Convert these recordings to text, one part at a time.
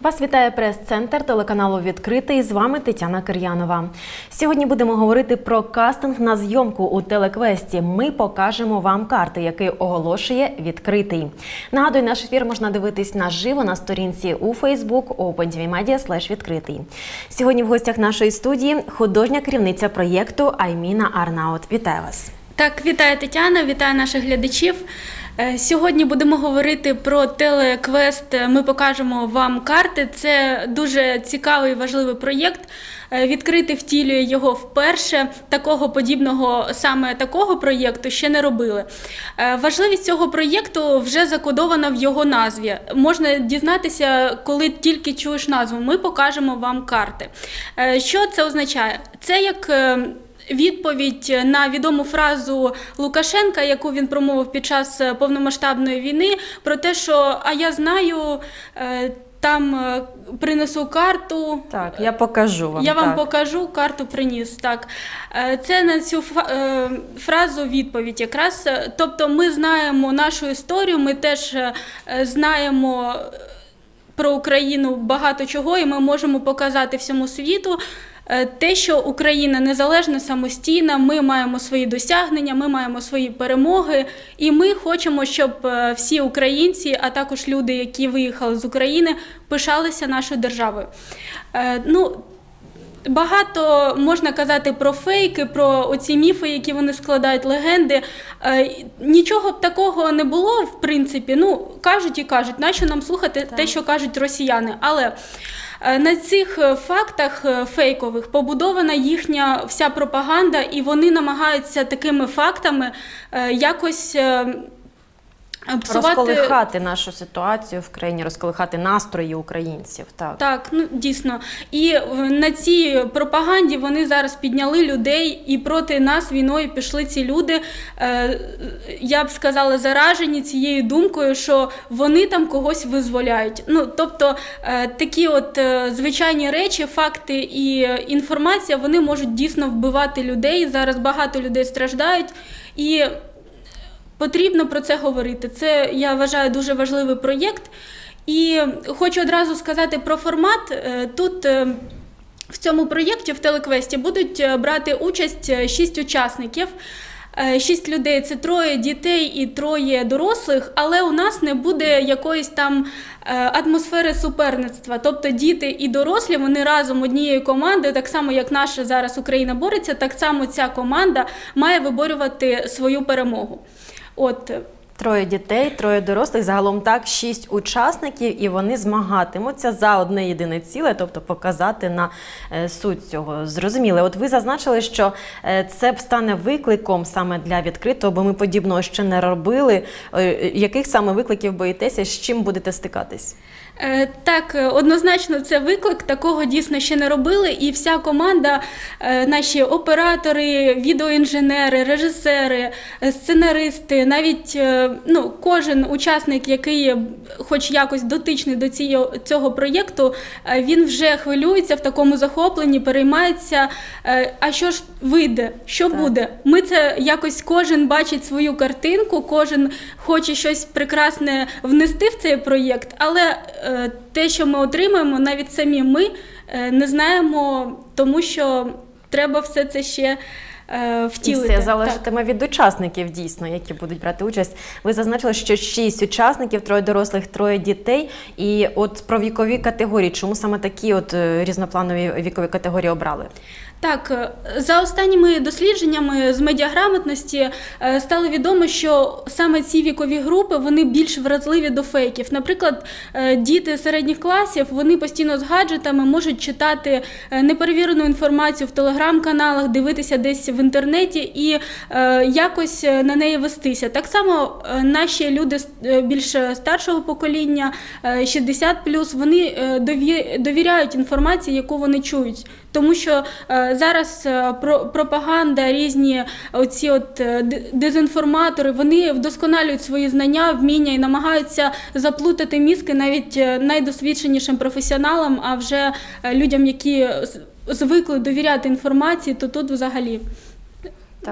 Вас вітає прес-центр телеканалу «Відкритий». З вами Тетяна Кир'янова. Сьогодні будемо говорити про кастинг на зйомку у телеквесті. Ми покажемо вам карти, який оголошує «Відкритий». Нагадую, наш ефір можна дивитись наживо на сторінці у Facebook opentvmedia/відкритий. Сьогодні в гостях нашої студії художня керівниця проєкту Айміна Арнаут. Вітаю вас. Так, вітаю Тетяна, вітаю наших глядачів. Сьогодні будемо говорити про телеквест «Ми покажемо вам карти». Це дуже цікавий і важливий проєкт. «Відкритий» втілює його вперше. Саме такого проєкту ще не робили. Важливість цього проєкту вже закодована в його назві. Можна дізнатися, коли тільки чуєш назву «Ми покажемо вам карти». Що це означає? Це як відповідь на відому фразу Лукашенка, яку він промовив під час повномасштабної війни, про те, що «а я знаю, там принесу карту». Так, я покажу вам. Я вам покажу, карту приніс. Так. Це на цю фразу відповідь якраз. Тобто ми знаємо нашу історію, ми теж знаємо про Україну багато чого, і ми можемо показати всьому світу те, що Україна незалежна, самостійна, ми маємо свої досягнення, ми маємо свої перемоги, і ми хочемо, щоб всі українці, а також люди, які виїхали з України, пишалися нашою державою. Багато можна казати про фейки, про оці міфи, які вони складають, легенди. Нічого б такого не було, в принципі. Кажуть і кажуть, нащо нам слухати те, що кажуть росіяни. Але на цих фактах фейкових побудована їхня вся пропаганда, і вони намагаються такими фактами якось розколихати нашу ситуацію в країні, розколихати настрої українців. Так, дійсно. І на цій пропаганді вони зараз підняли людей, і проти нас війною пішли ці люди, я б сказала, заражені цією думкою, що вони там когось визволяють. Тобто такі от звичайні речі, факти і інформація, вони можуть дійсно вбивати людей. Зараз багато людей страждають, і потрібно про це говорити. Це, я вважаю, дуже важливий проєкт. І хочу одразу сказати про формат. Тут в цьому проєкті, в телеквесті, будуть брати участь 6 учасників. 6 людей – це 3 дітей і 3 дорослих, але у нас не буде якоїсь там атмосфери суперництва. Тобто діти і дорослі, вони разом однією командою, так само як наша зараз Україна бореться, так само ця команда має виборювати свою перемогу. 3 дітей, 3 дорослих, загалом так 6 учасників, і вони змагатимуться за одне єдине ціле, тобто показати на суть цього. Зрозуміли. От ви зазначили, що це стане викликом саме для відкритого, бо ми подібного ще не робили. Яких саме викликів боїтеся, з чим будете стикатись? Так, однозначно це виклик, такого дійсно ще не робили, і вся команда, наші оператори, відеоінженери, режисери, сценаристи, навіть кожен учасник, який хоч якось дотичний до цього проєкту, він вже хвилюється в такому захопленні, переймається, а що ж вийде, що буде? Ми це якось, кожен бачить свою картинку, кожен хоче щось прекрасне внести в цей проєкт, але те, що ми отримаємо, навіть самі ми не знаємо, тому що треба все це ще втілити. І все залежатиме від учасників, дійсно, які будуть брати участь. Ви зазначили, що 6 учасників, 3 дорослих, 3 дітей. І от про вікові категорії, чому саме такі от різнопланові вікові категорії обрали? Так, за останніми дослідженнями з медіаграмотності стало відомо, що саме ці вікові групи, вони більш вразливі до фейків. Наприклад, діти середніх класів, вони постійно з гаджетами можуть читати неперевірену інформацію в телеграм-каналах, дивитися десь в інтернеті і якось на неї вестися. Так само наші люди більш старшого покоління, 60+, вони довіряють інформації, яку вони чують. Тому що зараз пропаганда, різні оці дезінформатори, вони вдосконалюють свої знання, вміння і намагаються заплутати мізки навіть найдосвідченішим професіоналам, а вже людям, які звикли довіряти інформації, то тут взагалі. Так.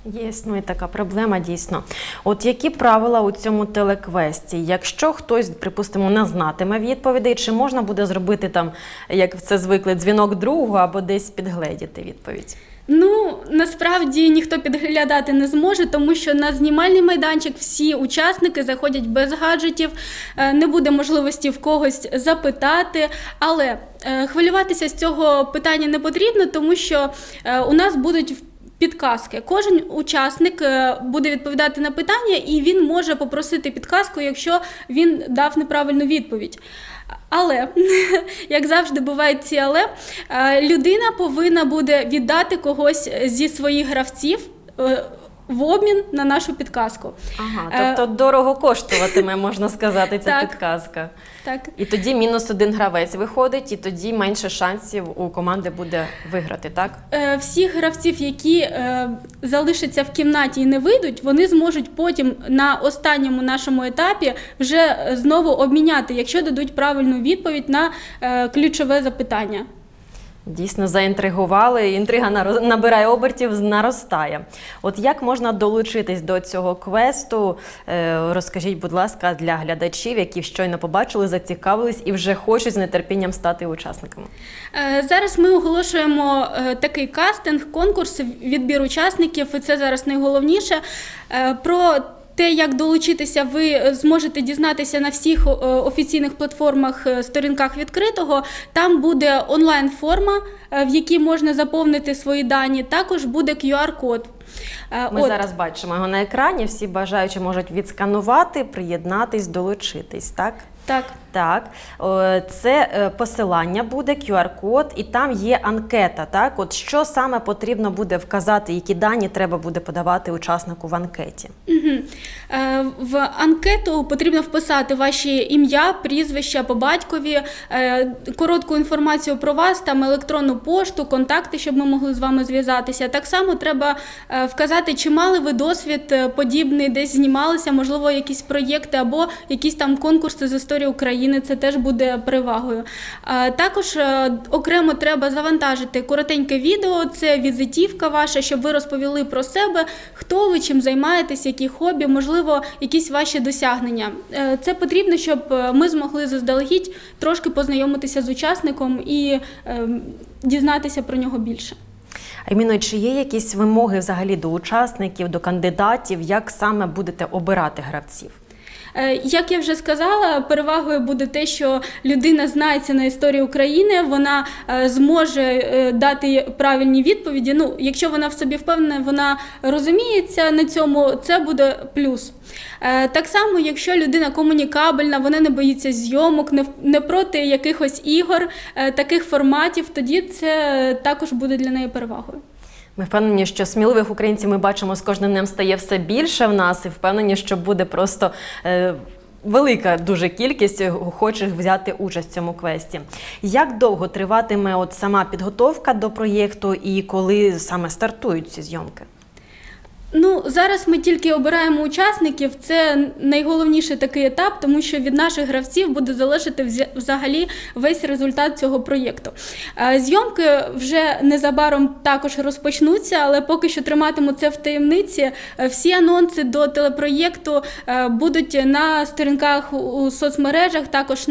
Є, існує така проблема, дійсно. От які правила у цьому телеквесті? Якщо хтось, припустимо, не знатиме відповідей, чи можна буде зробити там, як це звикли, дзвінок другу або десь підгледіти відповідь? Ну, насправді ніхто підглядати не зможе, тому що на знімальний майданчик всі учасники заходять без гаджетів, не буде можливості в когось запитати, але хвилюватися з цього питання не потрібно, тому що у нас будуть підказки. Кожен учасник буде відповідати на питання, і він може попросити підказку, якщо він дав неправильну відповідь. Але, як завжди бувають ці але, людина повинна буде віддати когось зі своїх гравців в обмін на нашу підказку. Ага, тобто дорого коштуватиме, можна сказати, ця підказка. Так. І тоді -1 гравець виходить, і тоді менше шансів у команди буде виграти, так? Всіх гравців, які залишаться в кімнаті і не вийдуть, вони зможуть потім на останньому нашому етапі вже знову обміняти, якщо дадуть правильну відповідь на ключове запитання. Дійсно, заінтригували, інтрига набирає обертів, наростає. От як можна долучитись до цього квесту? Розкажіть, будь ласка, для глядачів, які щойно побачили, зацікавились і вже хочуть з нетерпінням стати учасниками. Зараз ми оголошуємо такий кастинг, конкурс, відбір учасників, і це зараз найголовніше. Про те, як долучитися, ви зможете дізнатися на всіх офіційних платформах, сторінках відкритого. Там буде онлайн-форма, в якій можна заповнити свої дані. Також буде QR-код. Ми зараз бачимо його на екрані. Всі бажаючі можуть відсканувати, приєднатись, долучитись, так? Так. Так, це посилання буде, QR-код, і там є анкета, так? От що саме потрібно буде вказати, які дані треба буде подавати учаснику в анкеті? В анкету потрібно вписати ваші ім'я, прізвища по батькові, коротку інформацію про вас, там електронну пошту, контакти, щоб ми могли з вами зв'язатися. Так само треба вказати, чи мали ви досвід подібний, десь знімалися, можливо, якісь проєкти або якісь там конкурси з історії України. Це теж буде перевагою. Також окремо треба завантажити коротеньке відео, це візитівка ваша, щоб ви розповіли про себе, хто ви, чим займаєтесь, які хобі, можливо, якісь ваші досягнення. Це потрібно, щоб ми змогли заздалегідь трошки познайомитися з учасником і дізнатися про нього більше. Айміно, чи є якісь вимоги взагалі до учасників, до кандидатів, як саме будете обирати гравців? Як я вже сказала, перевагою буде те, що людина знається на історії України, вона зможе дати правильні відповіді. Ну, якщо вона в собі впевнена, вона розуміється на цьому, це буде плюс. Так само, якщо людина комунікабельна, вона не боїться зйомок, не проти якихось ігор, таких форматів, тоді це також буде для неї перевагою. Ми впевнені, що сміливих українців ми бачимо з кожним днем стає все більше в нас, і впевнені, що буде просто велика дуже кількість охочих взяти участь в цьому квесті. Як довго триватиме от сама підготовка до проєкту і коли саме стартують ці зйомки? Ну, зараз ми тільки обираємо учасників, це найголовніший такий етап, тому що від наших гравців буде залежати взагалі весь результат цього проєкту. Зйомки вже незабаром також розпочнуться, але поки що триматиму це в таємниці. Всі анонси до телепроєкту будуть на сторінках у соцмережах, також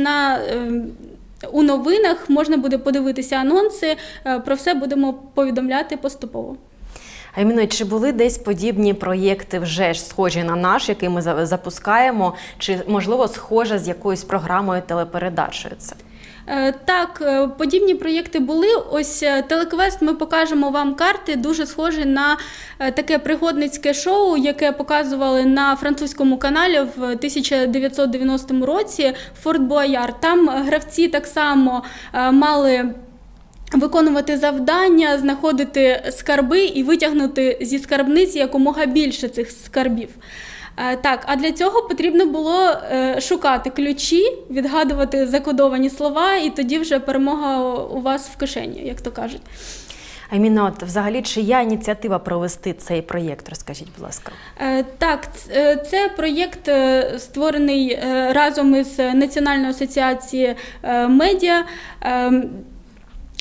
у новинах можна буде подивитися анонси, про все будемо повідомляти поступово. Айміно, чи були десь подібні проєкти вже ж схожі на наш, який ми запускаємо, чи, можливо, схожа з якоюсь програмою телепередачею це? Так, подібні проєкти були. Ось телеквест, ми покажемо вам карти, дуже схожі на таке пригодницьке шоу, яке показували на французькому каналі в 1990 році «Форт Боярд». Там гравці так само мали виконувати завдання, знаходити скарби і витягнути зі скарбниці якомога більше цих скарбів. Так, а для цього потрібно було шукати ключі, відгадувати закодовані слова, і тоді вже перемога у вас в кишені, як то кажуть. Айміно, от взагалі, чия ініціатива провести цей проєкт? Розкажіть, будь ласка. Так, це проєкт створений разом із Національною асоціацією медіа.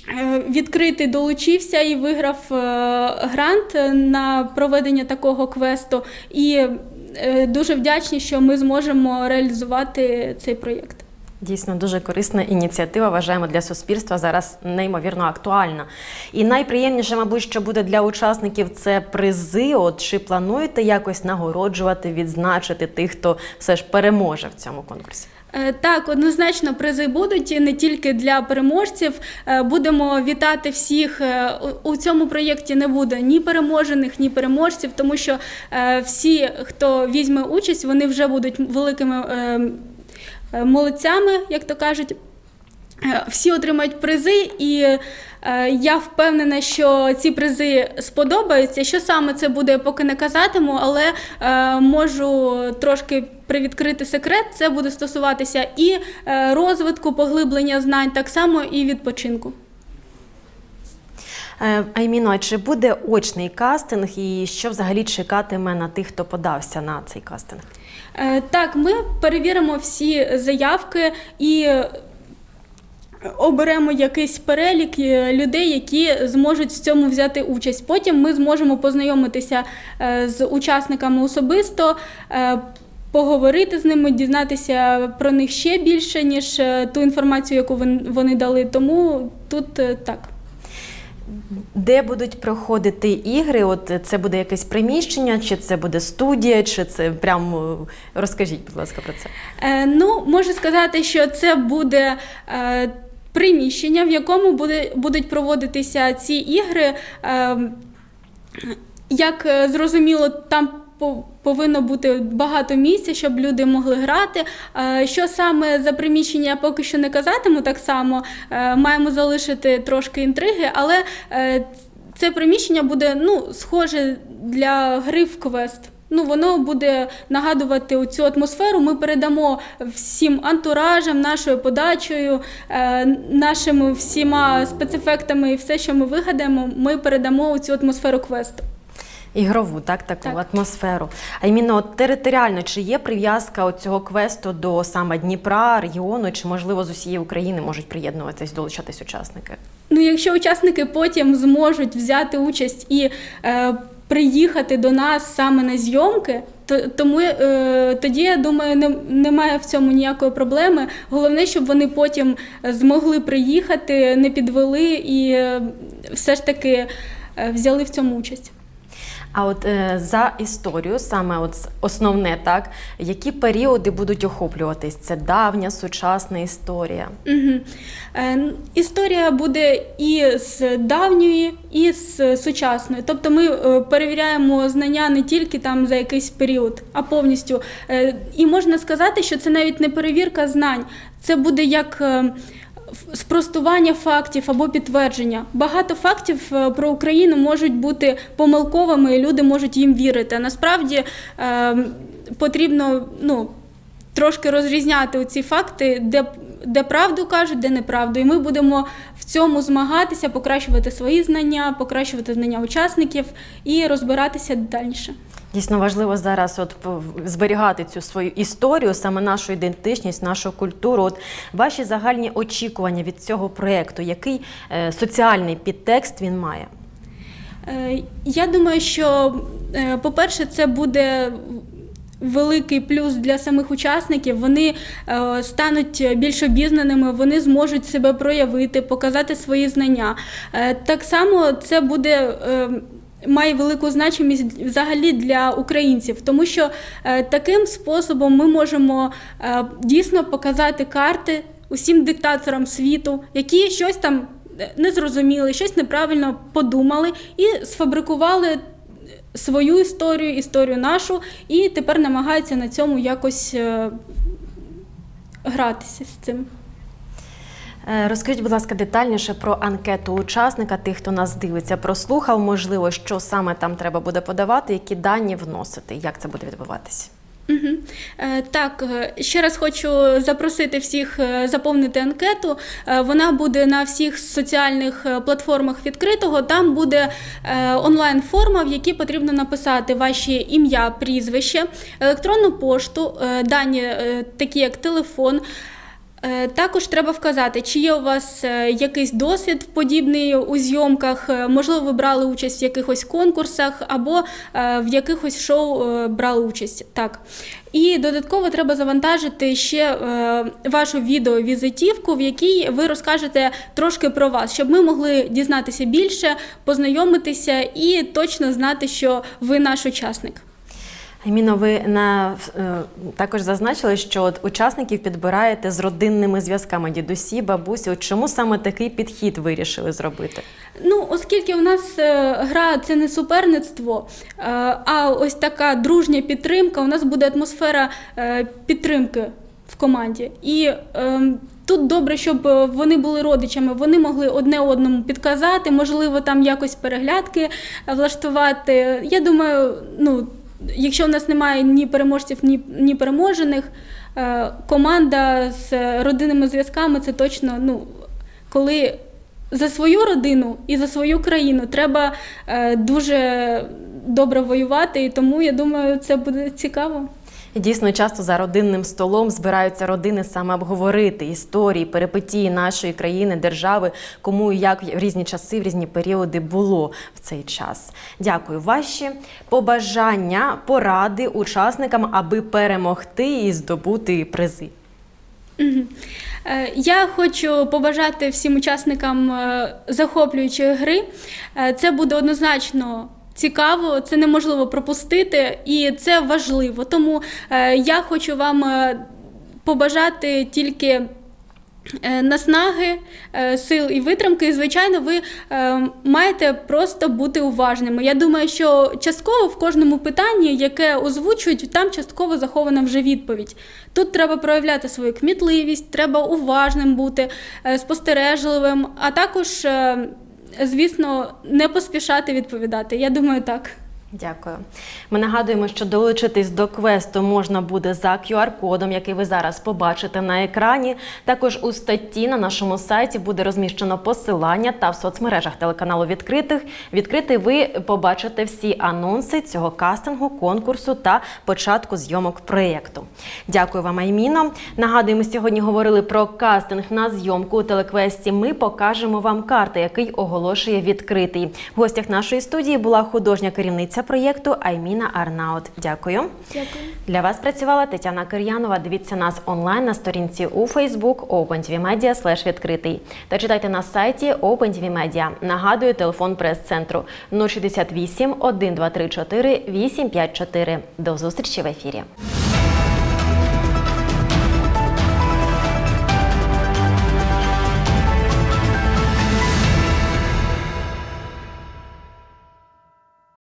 відкритий долучився і виграв грант на проведення такого квесту. І дуже вдячні, що ми зможемо реалізувати цей проєкт. Дійсно, дуже корисна ініціатива, вважаємо, для суспільства зараз неймовірно актуальна. І найприємніше, мабуть, що буде для учасників – це призи. От чи плануєте якось нагороджувати, відзначити тих, хто все ж переможе в цьому конкурсі? Так, однозначно призи будуть не тільки для переможців. Будемо вітати всіх. У цьому проєкті не буде ні переможених, ні переможців, тому що всі, хто візьме участь, вони вже будуть великими молодцями, як то кажуть. Всі отримають призи, і я впевнена, що ці призи сподобаються. Що саме це буде, поки не казатиму, але можу трошки привідкрити секрет. Це буде стосуватися і розвитку, поглиблення знань, так само і відпочинку. Айміно, а чи буде очний кастинг і що взагалі чекатиме на тих, хто подався на цей кастинг? Так, ми перевіримо всі заявки і оберемо якийсь перелік людей, які зможуть в цьому взяти участь. Потім ми зможемо познайомитися з учасниками особисто, поговорити з ними, дізнатися про них ще більше, ніж ту інформацію, яку вони дали. Тому тут так. Де будуть проходити ігри? От це буде якесь приміщення, чи це буде студія, чи це прямо... Розкажіть, будь ласка, про це. Можу сказати, що це буде приміщення, в якому будуть проводитися ці ігри. Як зрозуміло, там повинно бути багато місця, щоб люди могли грати. Що саме за приміщення, я поки що не казатиму, так само маємо залишити трошки інтриги, але це приміщення буде схоже для гри в квест. Воно буде нагадувати цю атмосферу. Ми передамо всім антуражам, нашою подачею, нашими всіма спецефектами і все, що ми вигадаємо, ми передамо цю атмосферу квесту. Ігрову, таку атмосферу. А іменно територіально, чи є прив'язка цього квесту до саме Дніпра, регіону, чи, можливо, з усієї України можуть приєднуватись, долучатись учасники? Якщо учасники потім зможуть взяти участь і приїхати до нас саме на зйомки, тоді, я думаю, немає в цьому ніякої проблеми. Головне, щоб вони потім змогли приїхати, не підвели і все ж таки взяли в цьому участь. А от за історію, саме основне, які періоди будуть охоплюватись? Це давня, сучасна історія? Історія буде і з давньої, і з сучасної. Тобто ми перевіряємо знання не тільки там за якийсь період, а повністю. І можна сказати, що це навіть не перевірка знань, це буде як спростування фактів або підтвердження. Багато фактів про Україну можуть бути помилковими, і люди можуть їм вірити. А насправді потрібно трошки розрізняти ці факти, де правду кажуть, де неправду. І ми будемо в цьому змагатися, покращувати свої знання, покращувати знання учасників і розбиратися детальніше. Дійсно важливо зараз зберігати цю свою історію, саме нашу ідентичність, нашу культуру. Ваші загальні очікування від цього проєкту, який соціальний підтекст він має? Я думаю, що, по-перше, це буде великий плюс для самих учасників. Вони стануть більш обізнаними, вони зможуть себе проявити, показати свої знання. Так само це має велику значимість взагалі для українців, тому що таким способом ми можемо дійсно показати карти усім диктаторам світу, які щось там не зрозуміли, щось неправильно подумали і сфабрикували свою історію нашу, і тепер намагаються на цьому якось гратися з цим. Розкажіть, будь ласка, детальніше про анкету учасника, тих, хто нас дивиться, прослухав, можливо, що саме там треба буде подавати, які дані вносити, як це буде відбуватися? Так, ще раз хочу запросити всіх заповнити анкету. Вона буде на всіх соціальних платформах відкритого. Там буде онлайн-форма, в якій потрібно написати ваші ім'я, прізвище, електронну пошту, дані такі як телефон, Також треба вказати, чи є у вас якийсь досвід подібний у зйомках, можливо, ви брали участь в якихось конкурсах або в якихось шоу брали участь. Так. І додатково треба завантажити ще вашу відеовізитівку, в якій ви розкажете трошки про вас, щоб ми могли дізнатися більше, познайомитися і точно знати, що ви наш учасник. Айміно, ви також зазначили, що учасників підбираєте з родинними зв'язками, дідусі, бабусі. Чому саме такий підхід вирішили зробити? Оскільки у нас гра – це не суперництво, а ось така дружня підтримка, у нас буде атмосфера підтримки в команді. І тут добре, щоб вони були родичами, вони могли одне одному підказати, можливо, там якось переглядки влаштувати. Я думаю, якщо в нас немає ні переможців, ні переможених, команда з родинними зв'язками – це точно, коли за свою родину і за свою країну треба дуже добре воювати, і тому, я думаю, це буде цікаво. І дійсно, часто за родинним столом збираються родини саме обговорити історії, перипетії нашої країни, держави, кому і як в різні часи, в різні періоди було в цей час. Дякую. Ваші побажання, поради учасникам, аби перемогти і здобути призи. Я хочу побажати всім учасникам захоплюючої гри. Це буде однозначно цікаво, це неможливо пропустити і це важливо. Тому я хочу вам побажати тільки наснаги, сил і витримки. І, звичайно, ви маєте просто бути уважними. Я думаю, що частково в кожному питанні, яке озвучують, там частково захована вже відповідь. Тут треба проявляти свою кмітливість, треба уважним бути, спостережливим, а також, звісно, не поспішати відповідати. Я думаю, так. Дякую. Ми нагадуємо, що долучитись до квесту можна буде за QR-кодом, який ви зараз побачите на екрані. Також у статті на нашому сайті буде розміщено посилання та в соцмережах телеканалу «Відкритий» ви побачите всі анонси цього кастингу, конкурсу та початку зйомок проєкту. Дякую вам, Айміно. Нагадуємо, сьогодні говорили про кастинг на зйомку у телеквесті «Ми покажемо вам карти», який оголошує «Відкритий». В гостях нашої студії була художня керівниця проєкту Айміна Арнаут. Дякую. Дякую. Для вас працювала Тетяна Кир'янова. Дивіться нас онлайн на сторінці у Facebook OpenTVMedia/відкритий. Та читайте на сайті OpenTV Media. Нагадую, телефон прес-центру 068 1234 854. До зустрічі в ефірі.